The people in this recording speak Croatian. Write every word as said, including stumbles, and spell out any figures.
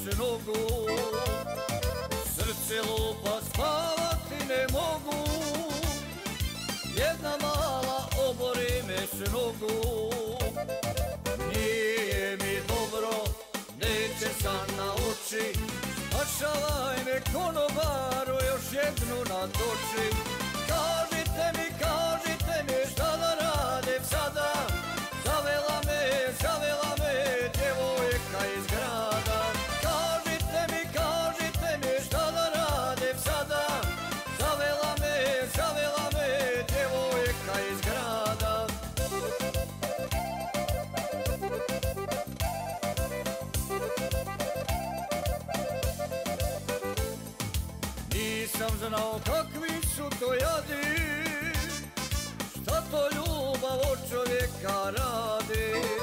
nogu, srce lupa, spavati ne mogu. Jedna mala obori me s nogu. Nije mi dobro, neće san na oči. Spašavaj me konobaru, još jednu natoči. Kažite mi, kažite mi šta da radim sada. Zavela me, zavela me djevojka iz grada. Kažite mi, kažite mi šta da radim sada. Zavela me, zavela me djevojka iz grada. Nisam znao kakvi su to jadi, šta to ljubav od čovjeka radi.